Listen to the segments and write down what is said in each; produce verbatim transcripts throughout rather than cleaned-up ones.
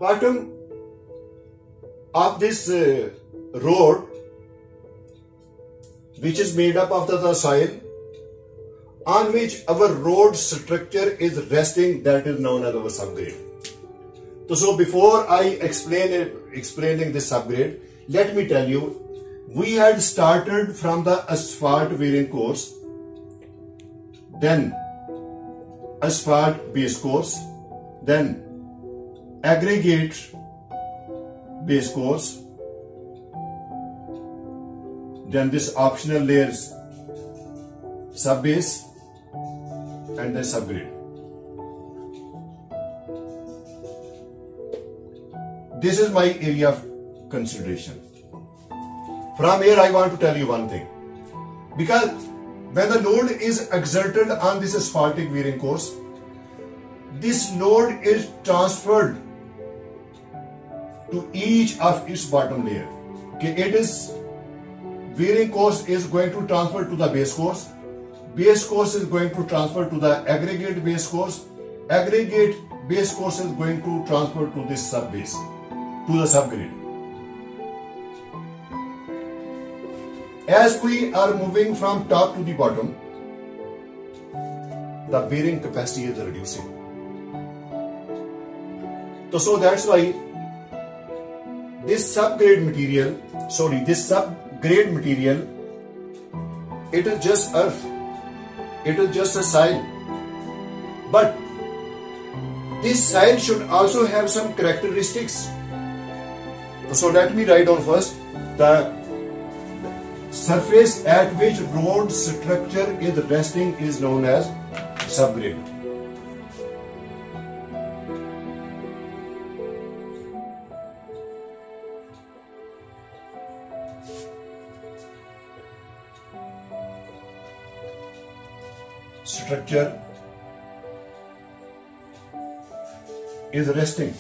bottom of this uh, road, which is made up of the, the soil on which our road structure is resting, that is known as our subgrade. So, so before I explain it, explaining this subgrade, let me tell you, we had started from the asphalt wearing course, then asphalt base course, then aggregate base course, then this optional layers sub base, and then subgrade. This is my area of consideration. From here I want to tell you one thing, because when the load is exerted on this asphaltic wearing course, this load is transferred to each of its bottom layer. Okay, it is wearing course is going to transfer to the base course, base course is going to transfer to the aggregate base course, aggregate base course is going to transfer to this sub base, to the subgrade. As we are moving from top to the bottom, the bearing capacity is reducing. So, so that's why this subgrade material, sorry, this subgrade material, it is just earth, it is just a soil. But this soil should also have some characteristics. So let me write down first the surface at which road structure is resting is known as subgrade. Structure is resting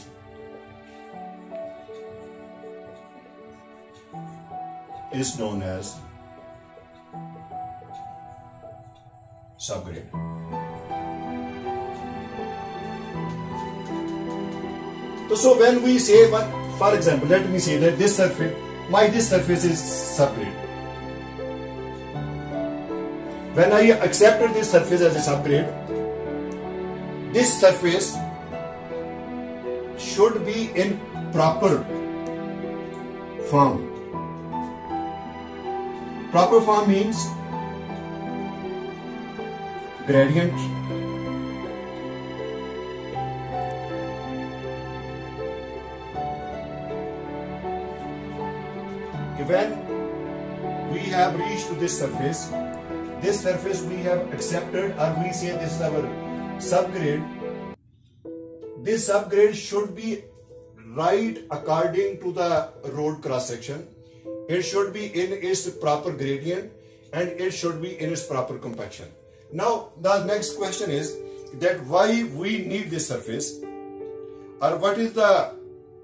is known as subgrade. So, so when we say, for example, let me say that this surface, my this surface is subgrade. When I accepted this surface as a subgrade, this surface should be in proper form. Proper form means gradient, when we have reached to this surface, this surface we have accepted, or we say this is our subgrade. This subgrade should be right according to the road cross section. It should be in its proper gradient and it should be in its proper compaction. Now the next question is that why we need this surface, or what is the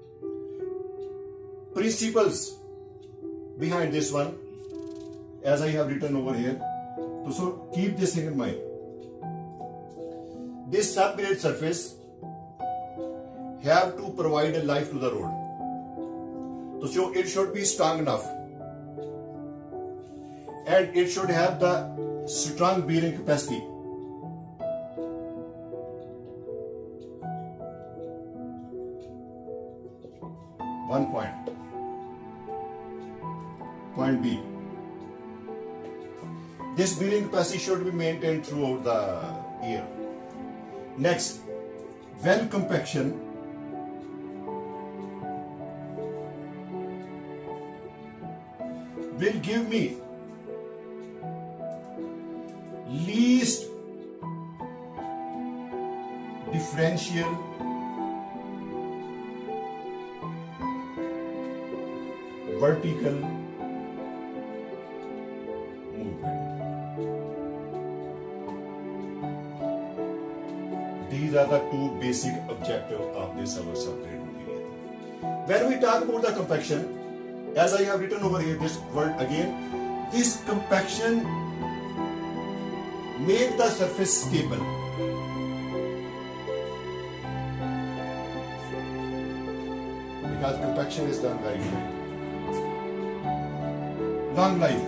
principles behind this one, as I have written over here. So keep this thing in mind. This subgrade surface have to provide a life to the road. So it should be strong enough, and it should have the strong bearing capacity. One point. Point B. This bearing capacity should be maintained throughout the year. Next, well compaction will give me least differential vertical movement. These are the two basic objectives of this our subgrade material. When we talk about the compaction, as I have written over here this word again, this compaction make the surface stable. because compaction is done very well. Long life.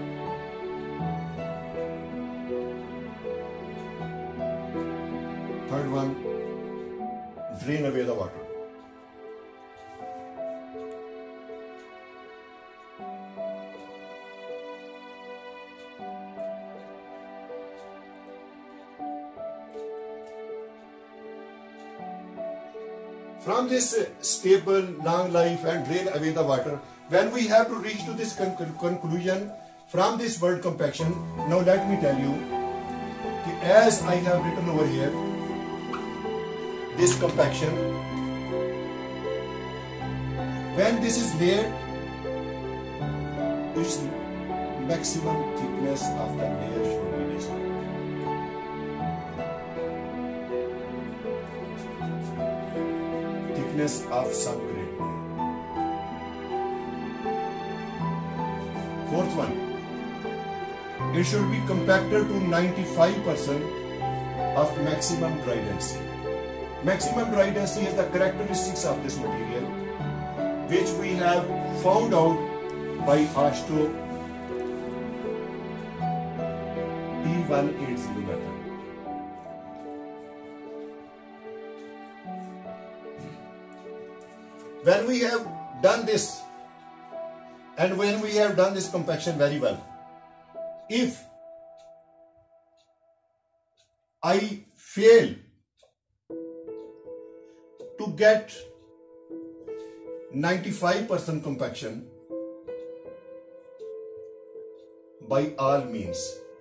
Third one, drain away the water. From this stable, long life and drain away the water, when we have to reach to this con conclusion from this word compaction, now let me tell you, as I have written over here, this compaction, when this is layered, its maximum thickness of the layer should be this. Thickness of subgrade. Fourth one, it should be compacted to ninety-five percent of maximum dry density. Maximum dry density is the characteristics of this material, which we have found out by AASHTO T one eighty method. When we have done this, and when we have done this compaction very well, if I fail to get ninety-five percent compaction, by all means,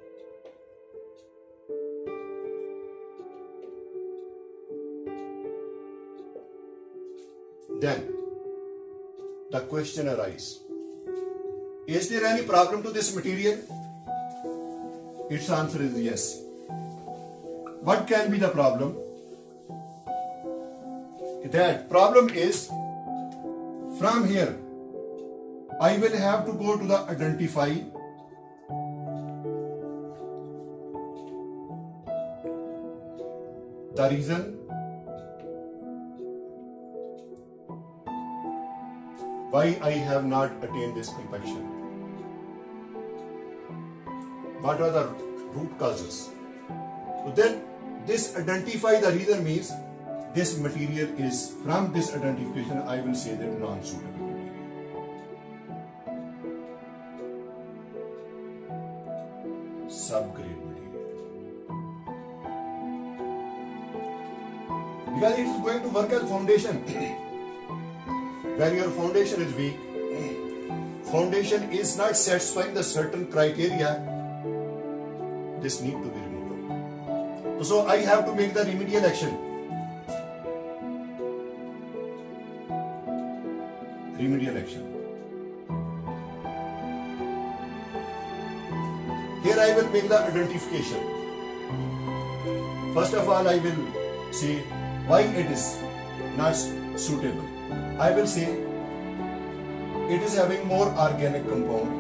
then the question arises, is there any problem to this material? Its answer is yes. What can be the problem? That problem is, from here I will have to go to the identify, the reason why I have not attained this compaction. What are the root causes? So then this identify the reason means this material is, from this identification I will say that non-suitable material. Subgrade material. Because it is going to work as foundation. When your foundation is weak, foundation is not satisfying the certain criteria, this need to be removed. So I have to make the remedial action. Remedial action. Here I will make the identification. First of all, I will say why it is not suitable. I will say it is having more organic compound,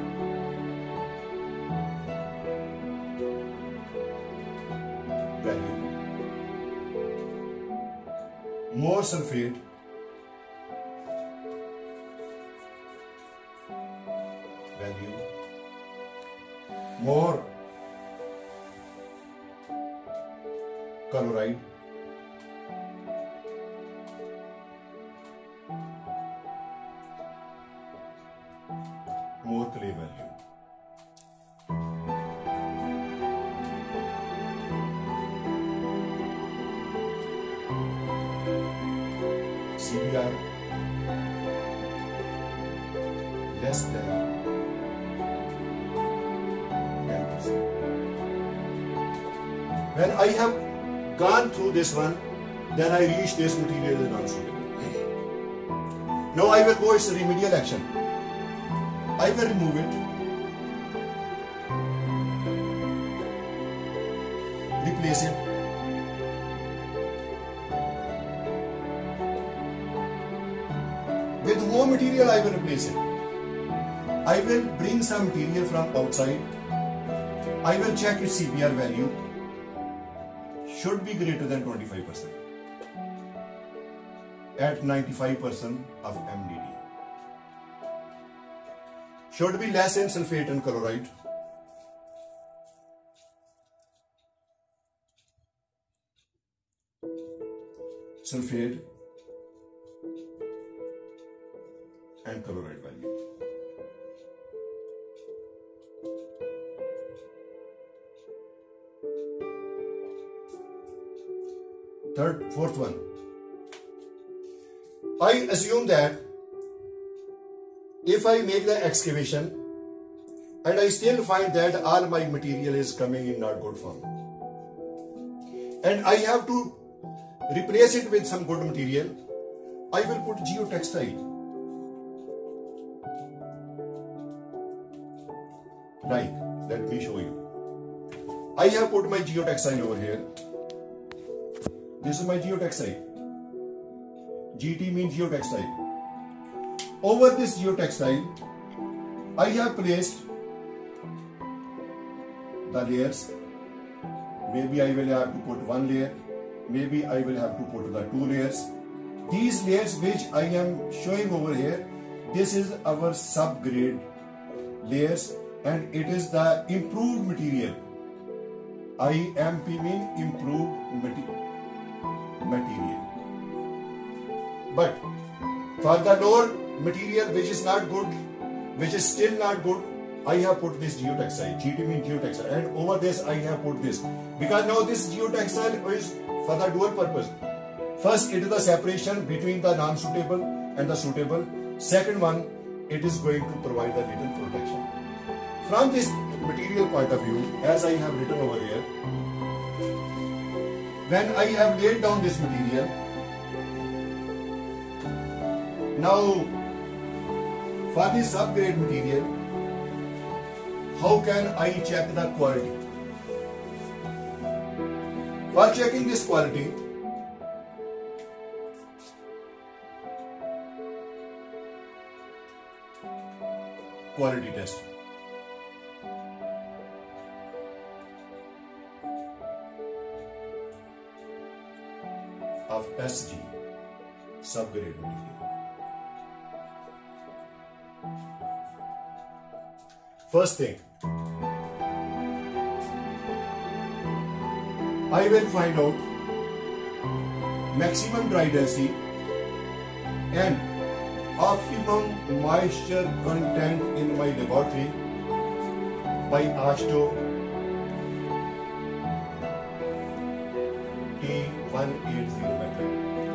value, more sulfate, value, more chloride, more clay value. C B R less than ten percent. When I have gone through this one, then I reach this material is non-suitable. Now I will go its remedial action. I will remove it, replace it, with more material I will replace it. I will bring some material from outside. I will check its C B R value, should be greater than twenty-five percent. at ninety-five percent of M D D. Should be less in sulfate and chloride. Sulfate and chloride value. Third, fourth one. I assume that if I make the excavation and I still find that all my material is coming in not good form, and I have to replace it with some good material, I will put geotextile. Like, let me show you. I have put my geotextile over here. This is my geotextile. G T means geotextile. Over this geotextile, I have placed the layers. Maybe I will have to put one layer. Maybe I will have to put the two layers. These layers which I am showing over here, this is our subgrade layers, and it is the improved material. I M P mean improved material. material. But for the lower material which is not good, which is still not good, I have put this geotextile. G T means geotextile, and over this I have put this, because now this geotextile is for the dual purpose. First, it is the separation between the non-suitable and the suitable. Second one, it is going to provide a little protection. From this material point of view, as I have written over here, when I have laid down this material, now for this subgrade material, how can I check the quality? For checking this quality, quality test. Of S G, subgrade material. First thing, I will find out maximum dry density and optimum moisture content in my laboratory by AASHTO T one eighty method.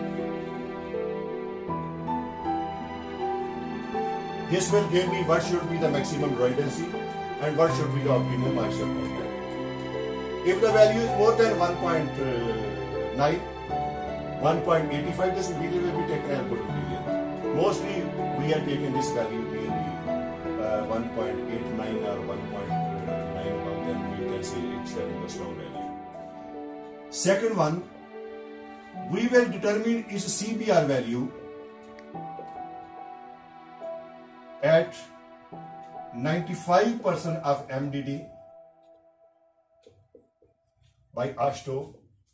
This will give me what should be the maximum dry density and what should be the optimum moisture content. If the value is more than one point nine, one point eight five, this material will be taken as good material. Mostly we are taking this value nearly uh, one point eight nine or one point nine above, then we can say it's having a strong value. Second one, we will determine its C B R value at ninety-five percent of M D D by AASHTO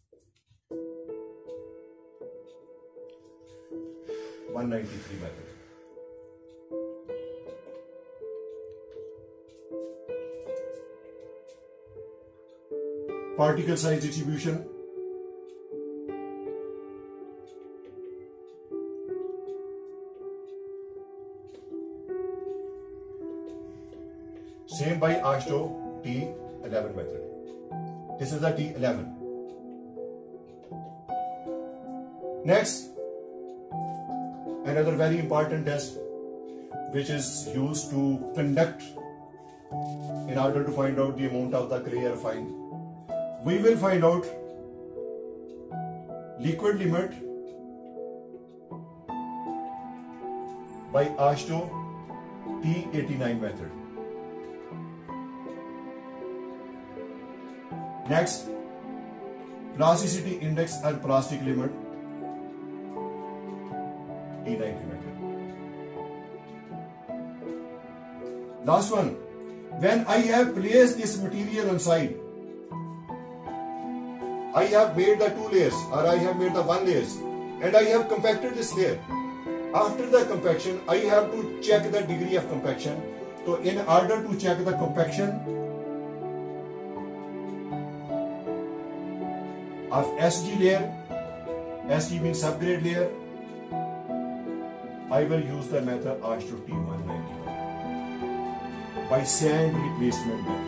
one ninety-three method. Particle size distribution. Same by AASHTO T eleven method. This is the T eleven. Next, another very important test which is used to conduct in order to find out the amount of the clay or fine. We will find out liquid limit by AASHTO T eighty-nine method. Next, plasticity index and plastic limit T ninety method. Last one, when I have placed this material inside, I have made the two layers or I have made the one layers. and I have compacted this layer. After the compaction, I have to check the degree of compaction. So in order to check the compaction of S G layer, S G means subgrade layer, I will use the method R to T one ninety-one by sand replacement method.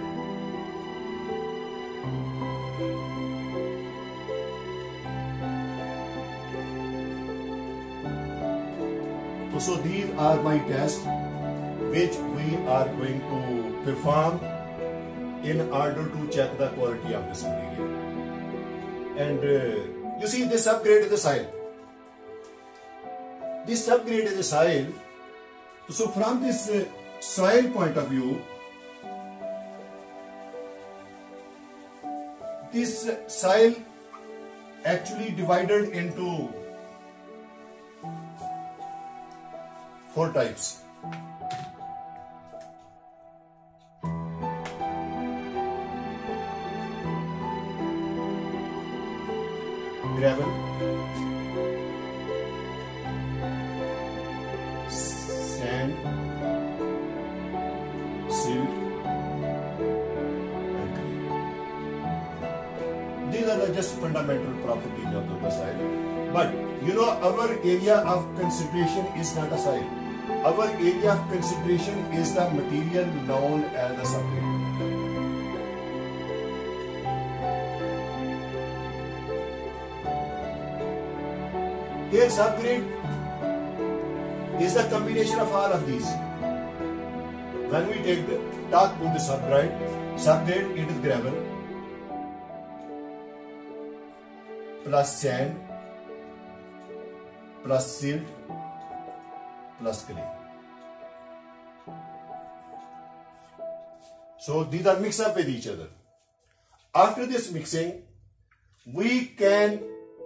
So these are my tests which we are going to perform in order to check the quality of this material. And uh, you see, this subgrade is the soil. This subgrade is the soil. So from this uh, soil point of view, this soil actually divided into four types. Gravel, sand, silt, and clay. These are the just fundamental properties of the soil. But you know, our area of consideration is not a soil. Our area of consideration is the material known as the subgrade. Here subgrade is the combination of all of these. When we take the talk about the subgrade, subgrade it is gravel plus sand plus silt plus clay. So these are mixed up with each other. After this mixing, we can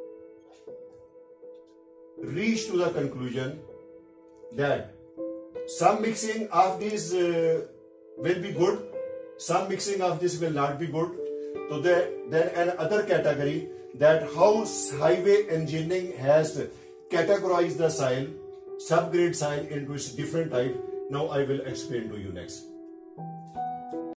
reach to the conclusion that some mixing of these uh, will be good, some mixing of this will not be good. So there, then another category, that how highway engineering has categorized the soil, subgrade soil into its different type. Now I will explain to you next.